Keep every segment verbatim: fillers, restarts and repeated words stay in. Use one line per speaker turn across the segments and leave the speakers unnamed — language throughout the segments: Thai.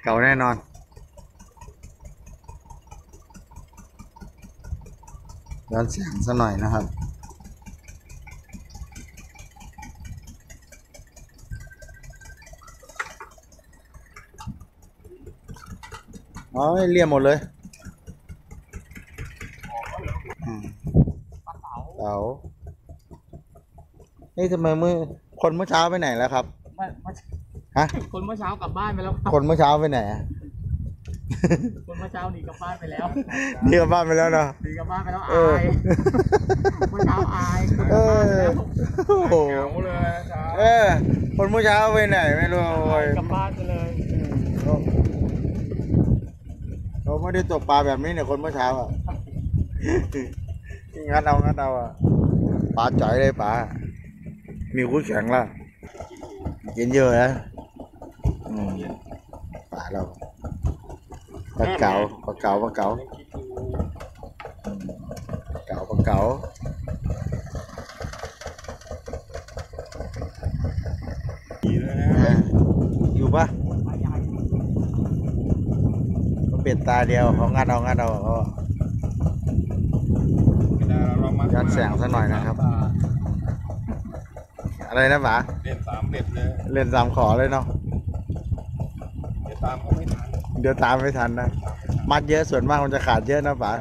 ก่าแน่นอนย้อนเสียงซะหน่อยนะครับอ๋อเลี่ยมหมดเลยเต่านี่ทำไมมือคนเมื่อเช้าไปไหนแล้วครับฮะ
คนเมื่อเช้ากลับบ้านไปแล้วครับ
คนเมื่อเช้าไปไหน
คนเมื่อเช้าหนีกลับบ้านไปแล้ว
หนีกลับบ้านไปแล้วเนาะ
หนีกลับบ้านไปแล้วอายเมื่อเช้าอาย
เออโอ้โหเออคนเมื่อเช้าไปไหนไม่รู้
กลับบ้านไปเลย
เขาไม่ได้ตกปลาแบบนี้เนี่ยคนเมื่อเช้าอ่ะงัดเอางัดเอาอ่ะปลาจ่อยเลยปลามีคู่แข่งละกินเยอะนะปลาเราปลาเก๋าปลาเก๋าปลาเก๋าเก๋าปลาเก๋าอยู่ปะมันเป็นตาเดียวเขางัดเอางัดเอาเขายัดแสงซะหน่อยนะครับอะไรนะป๋า
เล่นสามเบ็ดเลย
เล่นสามขอเลยเนาะ
เดี๋ยวตามเขาไม่ทัน
เดี๋ยวตามไม่ทันนะมัดเยอะส่วนมากมันจะขาดเยอะนะป๋า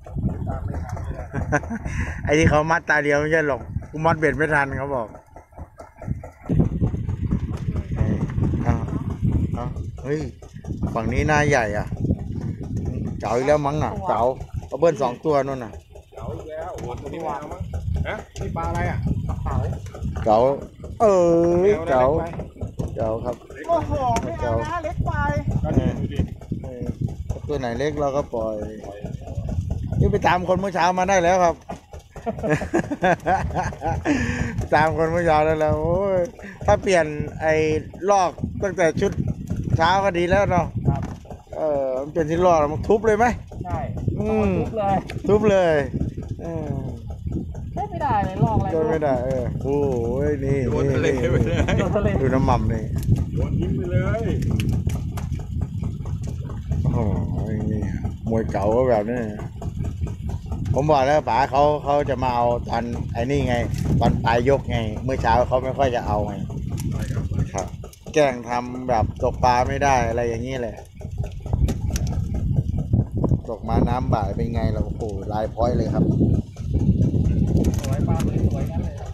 ไอ้ที่เขามัดตาเดียวไม่ใช่หรอกกูมัดเบ็ดไม่ทันเขาบอกเอาเอาเฮ้ยฝั่งนี้หน้าใหญ่อ่ะเก๋าอีกแล้วมั้งอ่ะเก๋าเอาเบิ้ลสองตัวนู่นน่ะ
เก๋าอีกแล้วโอ้ตัวนี้วางมั้งฮะนี่ปลาอะไรอ่ะ
เก๋า
เก๋าเออเก๋าเก๋าครับ
โอ้โหไม่เอานะเล็กไป
ตัวไหนเล็กเราก็ปล่อยนี่ไปตามคนเมื่อเช้ามาได้แล้วครับตามคนเมื่อเช้าได้แล้วโอ้ยถ้าเปลี่ยนไอ้ลอกตั้งแต่ชุดเช้าก็ดีแล้วเนาะเออมันเปลี่ยนที่ลอกมันทุบเลยไหม
ใช่ทุบเลย
ทุบเลย
ใช่ไม่ได้เลยลอกอะไร
ไม่ได้เออโอ้ยนี่นี่ดูน้ำมันนี่
โยนทิ้งไปเลย
โอ้โหนี่มวยเก่าก็แบบนี้ผมบอกแล้วป๋าเขาเขาจะมาเอาตอนไอ้นี่ไงตอนปลายยกไงเมื่อเช้าเขาไม่ค่อยจะเอาไงครับแกล้งทำแบบตกปลาไม่ได้อะไรอย่างนี้แหละตกมาน้ำบ่ายเป็นไงเราโอ้โหลายพ้อยเลยครับ
สวยปลาเลยสวยนั่นเลย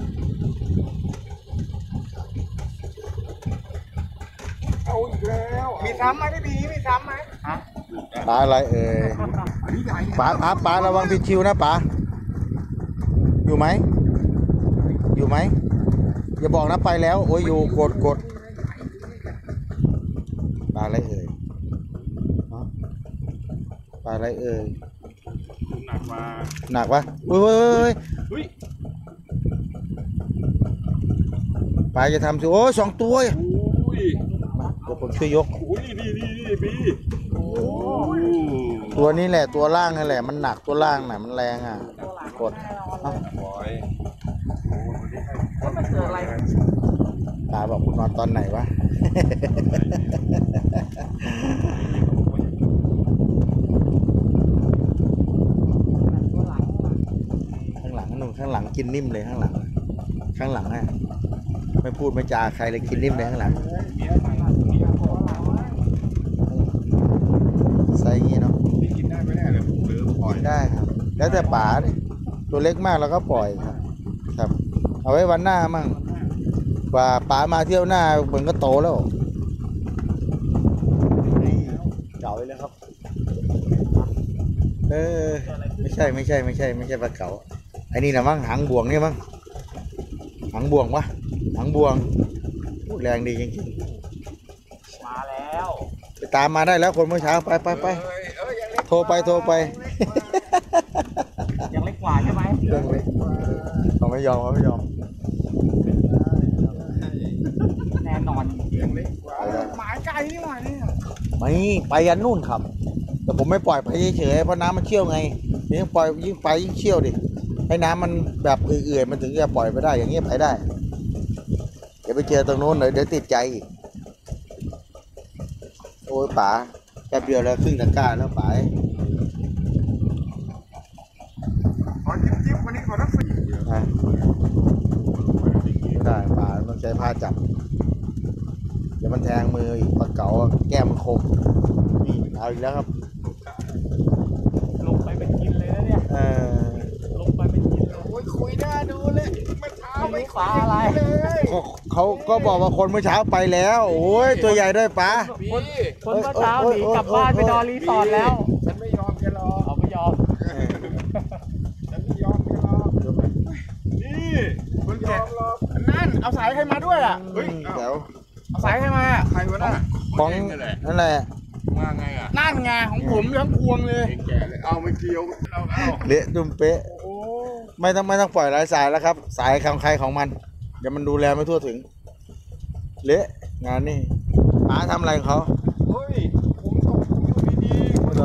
เอาอีกแล้ว
มีซ้ำไหมพี่บีมีซ้ำไหมฮะ
ปลาอะไรเอ่ยปลาปลาปลาระวังพิชิวนะปลาอยู่ไหมอยู่ไหมอย่าบอกนะไปแล้วโอ้ยอยู่กดกดปลาอะไรเอ่ยปลาอะไรเอ่ย
หนักมา
หนักปะเฮ้ยเฮ้ยปลาจะทำสิโอ้ยสองตัวเดี๋ยวผมช่วยยก
นี่นี่นี่บี
ตัวนี้แหละตัวล่างนั่นแหละมันหนักตัวล่างน่ะมันแรงอ่ะกดตาบอกคุณนอนตอนไหนวะข้างหลังหนุ่มข้างหลังกินนิ่มเลยข้างหลังข้างหลังอ่ะไม่พูดไม่จาใครเลยกินนิ่มเลยข้างหลังใส่อย่างนี้เนาะ
กินได้ไม่ได้เลยผมลืมปล่อย
ได้ครับแล้วแต่ป๋าเนี่ยตัวเล็กมากเราก็ปล่อยครับครับเอาไว้วันหน้ามั่งกว่าป๋ามาเที่ยวหน้าเหมือนก็โตแล้วเก่าเลยครับเออไม่ใช่ไม่ใช่ไม่ใช่ไม่ใช่ปลาเก๋าไอ้นี่นะมั้งหางบ่วงนี่มั้งหางบ่วงวะหางบ่วงพูดแรงดีจริง
ๆมาแล้ว
ไปตามมาได้แล้วคนเมื่อเช้าไปไปไปโทรไปโทรไป
ยังเล็กกว่าใช่ไหม
ยังเล็กเขาไม่ยอมเขาไม่ยอม
แน่นอน
ยังเล็กกว่า
หมายไกลนี่หว่านี่
ไม่ไปยันนู่นครับแต่ผมไม่ปล่อยไปเฉยๆเพราะน้ำมันเชี่ยวไงยิ่งปล่อยยิ่งไปยิ่งเชี่ยวดิให้น้ำมันแบบเอื่อยๆมันถึงจะปล่อยไปได้อย่างเงี้ยไปได้เดี๋ยวไปเจอตรงโน้นเลยเดี๋ยวติดใจอีกโโอ้ยป๋าแป๊บเดียวแล้วครึ่งตะกร้าแล้วป๋า
ขอจิ้มจิ้มวันนี้ขอทั้งสี่
อ่ะไม่ได้ป๋าต้องใช้ผ้าจับเดี๋ยวมันแทงมืออีกปลาเก๋าแก้มมันคมนี่เอาอีกแล้วครับ
ลงไปเป็นกินเลยนะเนี่ย
เออ
ลงไปเป็นกินเลย
โอ้ยคุยหน้าดูเลยเมื่อเช้า
ไม่
ไม่
รู้ปลาอะไร
เลย
เขาเขาก็บอกว่าคนเมื่อเช้าไปแล้วโอ้ยตัวใหญ่ด้วยป๋า
พี่
คนเมื่อเช้าหนีกลับบ้านไปนอนรีสอร์ทแล้ว
ฉันไม่ยอมแกหรอก
เขาไม่ยอม
ฉันไม่ยอมแกหรอกนี่คุณยอมหรอกนั่นเอาสายใครมาด้วยอ่ะเฮ้ย
เดี๋ยว
เอาสายใครมาใครวะน่ะ
ของนั่นแหละ
มาไงอ่ะนั่นไงของผมทั้งพวงเลยแกเลยเอาไม่เกี่ยวเราเอา
เละจุ่มเป๊ะ
โอ้
ไม่ต้องไม่ต้องปล่อยหลายสายแล้วครับ สายของใครของมันเดี๋ยวมันดูแลไม่ทั่วถึง เละงานนี่ป๋าทำอะไรของเขา
เฮ้ยผมตกผมอยู่ดีๆคนละ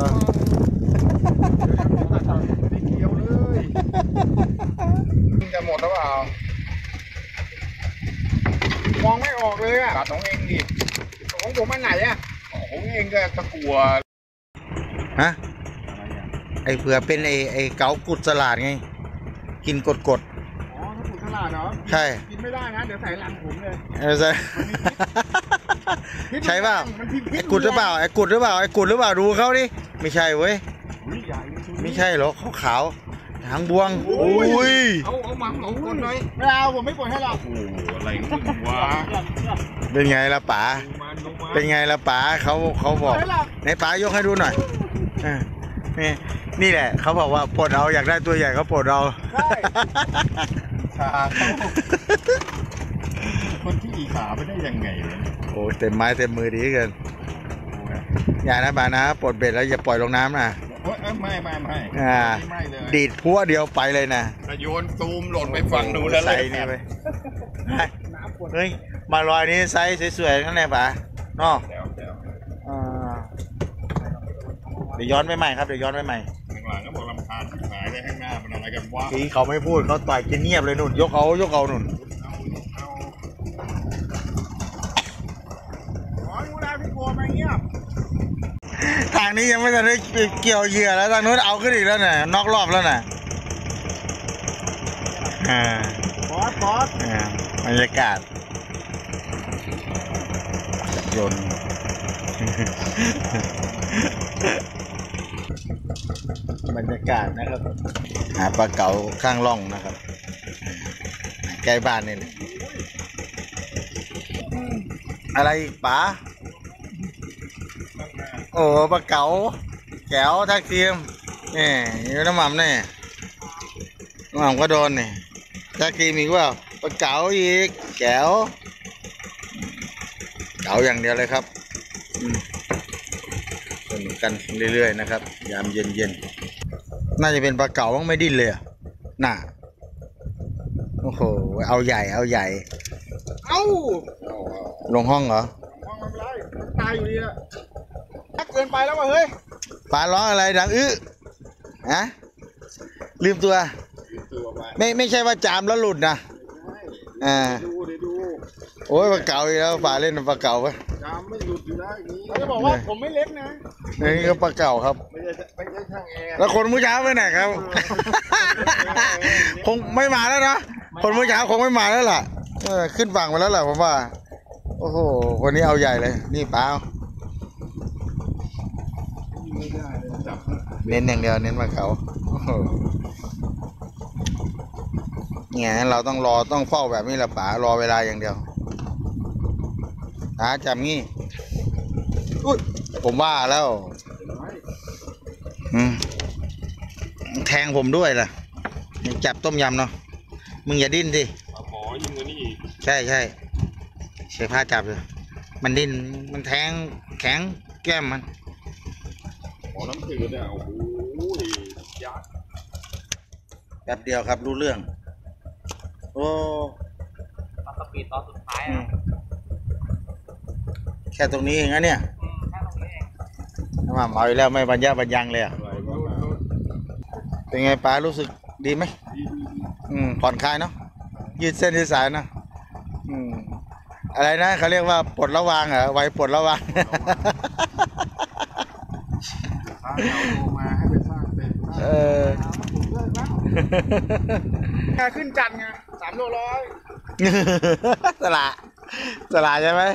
ไม่เกี่ยวเลยจะหมดแล้วเปล่ามองไม่ออกเลยอ่ะตัดของเองดิของผมอันไหนอ่ะของเองก็ตะกัว
ฮะไอเผื่อเป็นไอไอเกากุดสลัดไงกินกดกด
อ๋อถ้าถูกตลาดเหรอ
ใช่
กินไม่ได้นะเดี๋ยวใส่หลังผมเลย
เออใช่ใช่เปล่าไอกุดหรือเปล่าไอกุดหรือเปล่าไอกุดหรือเปล่าดูเขาดิไม่ใช่เว้ยไม่ใช่หรอกเขาขาวหางบวงโอ้ย
เอาเอาหมักของคนหน่อยไม่เอาผมไม่ปล่อยให้หรอกโอ้อะไรวะ
เป็นไงล่ะป๋า
มันลงมา
เป็นไงล่ะป๋าเขาเขาบอกในป๋ายกให้ดูหน่อยอ่ะนี่นี่แหละเขาบอกว่าปลดเอาอยากได้ตัวใหญ่เขาปลดเอา
ใช่ขาคนที่อีขาไม่ได้ยังไงเลย
โอ้เต็มไม้เต็มมือดีเกินอย่านะป๋านะปลดเบ็ดแล้วอย่าปล่อยลงน้ำนะ
โอ้ยไม่ไม่ไม่
อ่า
ไม่เลย
ดีดพัวเดียวไปเลยนะ
กระโยนซูมหล่นไปฝั่งนู้นแล้ว
ใส่นี่ไปเฮ้ยมาลอยนี้ไซส์สวยๆนั่นแหละป๋าเนาะ
เดี๋ยวเดี๋ยว
อ่าเดี๋ยวย้อนไปใหม่ครับเดี๋ยวย้อนไปใหม่
ข้างหลังก็บอกลำคาญที่หายเลยข้างหน้ามันอะไรกันวะ
ทีเขาไม่พูดเขาต่อยกินเงียบเลยนุ่นยกเขายกเขานุ่น
เอาเอาขอดูแลพี่โกมาเงียบ
ทางนี้ยังไม่ทันได้เกี่ยวเหยื่อแล้วทางนู้นเอาขึ้นอีกแล้วน่ะนอกรอบแล้วน่ะอ่า
บอสบอส
อ่าบรรยากาศยนต์ บรรยากาศนะครับหาปลาเก๋าข้างร่องนะครับใกล้บ้านนี่เลยอะไรอีกป๋าโอ้ปลาเก๋าแก้วทักเทียมนี่อยู่น้ำหม่ำนี่น้ำหม่ำก็โดนนี่ทักทีมอีกว่าปลาเก๋าอีกแก้วเก๋าอย่างเดียวเลยครับสนุกกันเรื่อยๆนะครับยามเย็นๆน่าจะเป็นปลาเก๋าไม่ดิ้นเลยน่ะโอ้โหเอาใหญ่เอาใหญ่
เอ้า
ลงห้องเหรอ
มองมันไรมันตายอยู่ดีละนักเกินไปแล้ววะเฮ้ย
ปลาร้องอะไรดังอื้อฮะลืมตัว
ตัวไป
ไม่ไม่ใช่ว่าจามแล้วหลุดนะอ่า
ดูเดี๋ยวดู
โอ้ยปลาเก๋าอีกแล้วปลาเล่นปลาเก๋าปะ
จามไม่หลุดอยู่แล้วอย่างนี้เขาจะบอกว่าผมไม่เล็กนะ
นี่ก็ปลาเก๋าครับ
ไม่ใช่ไม่ใช่ช่างแอร์
แล้วคนเมื่อเช้าไปไหนครับ คงไม่มาแล้วนะคนเมื่อเช้าคงไม่มาแล้วล่ะเออขึ้นฝั่งมาแล้วแหละผมว่าโอ้โหคนนี้เอาใหญ่เลยนี่ปลา
ไม่ได้เลยจับ
เน้นอย่างเดียวเน้นปลาเก๋าโอ้โหเนี่ยเราต้องรอต้องเฝ้าแบบนี้แหละป๋ารอเวลาอย่างเดียวหาจับงี้อุ้ยผมว่าแล้วอืมแทงผมด้วยล่ะยังจับต้มยำเนาะมึงอย่าดิ้นสิ
หมอยิงเงินนี่อีก
ใช่ใช่ใช้ผ้าจับเลยมันดิ้นมันแทงแข็งแก้มมัน
หมอน้ำจืดเนี่ยโอ้โหยัด
แป๊บเดียวครับรู้เรื่องโอ้
ปลาสปีดตอนสุดท้าย
อื
อ่ะ
มแค่ตรงนี้เองนะเนี่ย
อืมแค่ตรงนี้เอง
น้ำมันเอาอีกแล้วไม่บรรยาบรรยังเลยอะ
อะไรวะ
เป็นไงป้ารู้สึกดีไหมอืมผ่อนคลายเนาะยืดเส้นยืดสายเนาะอืมอะไรนะเขาเรียกว่าปลดระวางเหรอไว้ปลดระวาง
เก่าโทรมาให้ไปสร้างเต็นท์
เออ
ผมเลิกแล้ว
แค่ขึ้นจันทร์ไงสามโลร้อย
สละสละใช่ไหม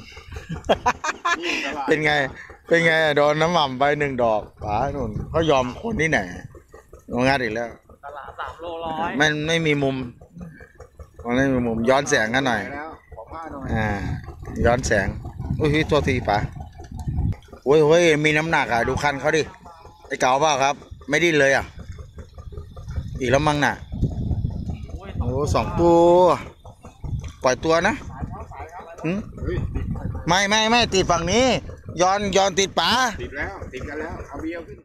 เป็นไง เป็นไงโดนน้ำหม่ำไปหนึ่งดอกป๋าหนุนเขายอมคนที่ไหนงงัดอีกแล้ว
ตลาดสามโลร้อย
ไม่ไม่มีมุมมันไม่มีมุมย้อนแสงกันหน่อย
แล้วขอผ้าหน่อย
อ่า ย้อนแสงอุ้ยโทษทีป๋าโอ้ยเฮ้ยมีน้ำหนักอ่ะดูคันเขาดิไอ้เก๋าเปล่าครับ ไม่ดิ้นเลยอ่ะ อีกแล้วมั้งน่ะโอ้สองตัวปล่อยตัวนะหืม
เฮ้ยติด
ไม่ไม่ไม่ติดฝั่งนี้ ย้อนย้อนติดป๋า
ติดแล้วติดกันแล้วเอาเบียร์ขึ้น